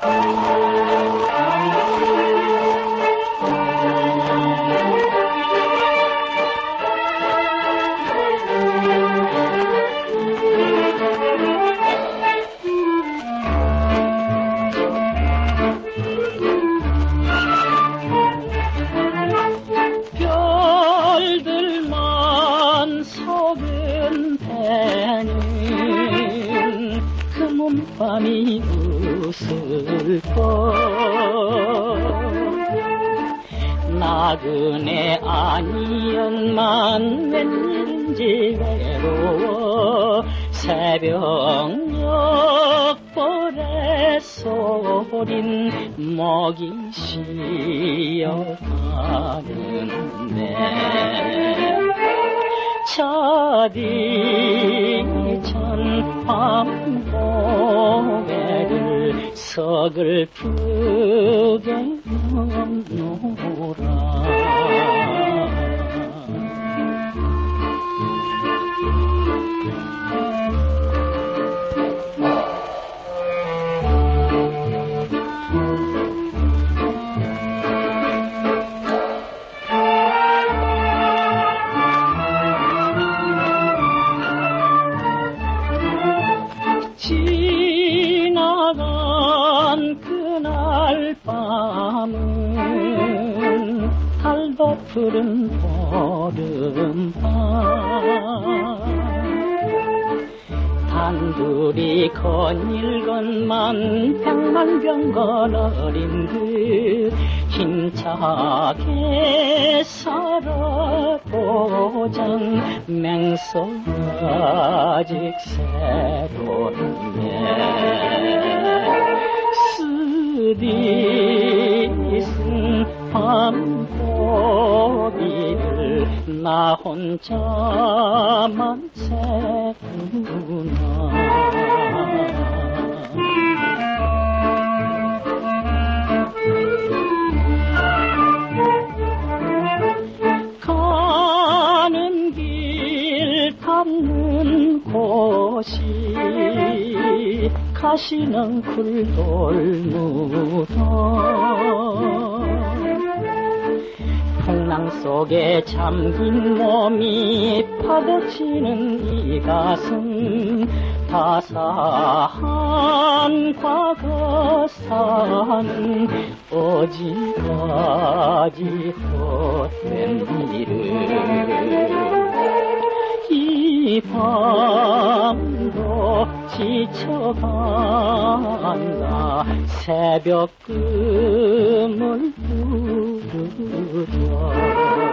밤이 웃을 것 나그네 아니었만 웬일인지 외로워 새벽녘 벌의 소린 먹이 쉬어가는데 차디찬 밤고개를 서글프게 넘노라. 지나간 그날 밤은 달도 푸른 보름밤 단둘이 거닐건만 백만병건 어린 그 힘차게 살아보장 맹속 아직 새로운데 쓰디쓴 밤고기를 나 혼자만 새구나. 가는 길 닿는 곳이 가시는 굴돌무덤 풍랑 속에 잠긴 몸이 파도치는 이 가슴 다사한 과거사는 어디까지 헛된 일을 이 밤도 지쳐간다 새벽 꿈을 부르다.